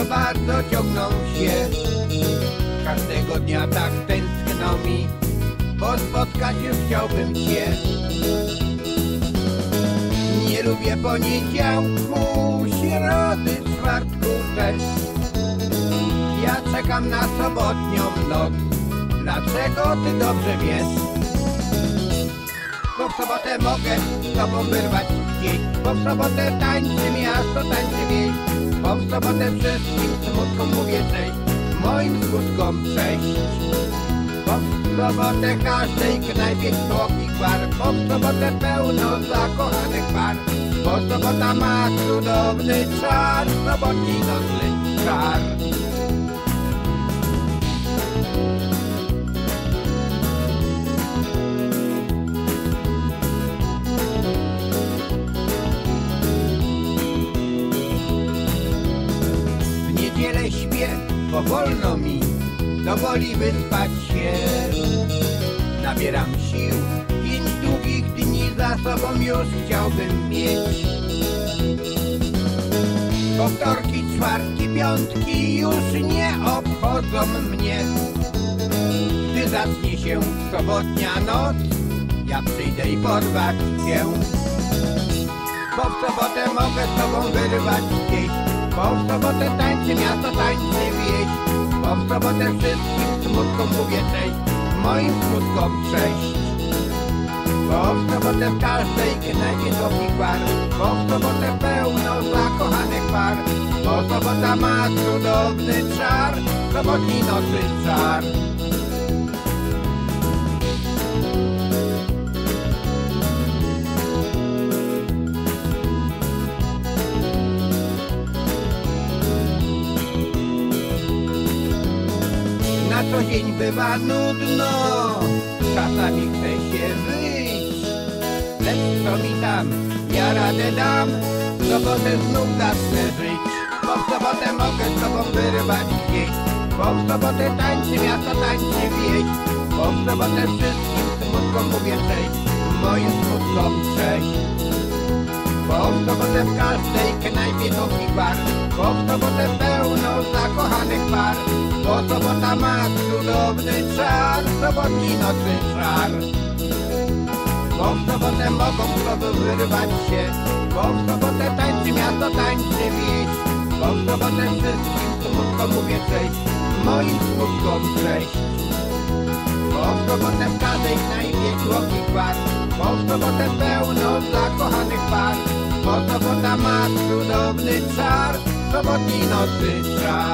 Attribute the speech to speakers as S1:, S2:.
S1: bardzo ciągną się. Każdego dnia tak tęskno mi, bo spotkać już chciałbym cię. Nie lubię poniedziałku, środy, czwartku też. Ja czekam na sobotnią noc, dlaczego ty dobrze wiesz? Bo w sobotę mogę z tobą wyrwać gdzieś, bo w sobotę tańczy miasto, tańczy wieś. Bo w sobotę wszystkim smutkom mówię cześć, moim smutkom cześć. Bo w sobotę każdej knajpie tłoki gwar, bo w sobotę pełno zakochanych par. Bo sobota ma cudowny czar, sobotni nocny czar. W niedzielę śpię, bo wolno mi, do woli wyspać się. Nabieram sił, 5 długich dni za sobą już chciałbym mieć. Bo wtorki, czwartki, piątki już nie obchodzą mnie. Gdy zacznie się sobotnia noc, ja przyjdę i porwać cię. Bo w sobotę mogę z tobą wyrwać gdzieś, bo w sobotę tańczy miasto, tańczy wieś. Bo w sobotę wszystkim smutkom mówię cześć, moim smutkom cześć. Bo w sobotę w każdej knajpie tłoki gwar, bo w sobotę pełno zakochanych par. Bo sobota ma cudowny czar, sobotni nocny czar. Na co dzień bywa nudno, czasami chce się wyjść. Lecz co mi tam, ja radę dam, w sobotę znów zacznę żyć. Bo w sobotę mogę z tobą wyrwać gdzieś, bo w sobotę tańczy miasto, tańczy wieś. Bo w sobotę wszystkim smutkom mówię cześć, moim smutkom cześć. Bo w sobotę w każdej knajpie tłoki gwar, bo w sobotę pełno zakochanych par. Bo sobota ma cudowny czar, sobotni nocny czar. Bo w sobotę mogą sobie wyrwać się, bo w sobotę tańczy miasto, tańczy wieś. Bo w sobotę wszystkim smutkom mówię cześć, moim smutkom cześć. Bo w sobotę w każdej knajpie tłoki gwar, bo w sobotę pełno zakochanych par. Bo sobota ma cudowny czar, sobotni nocny czar.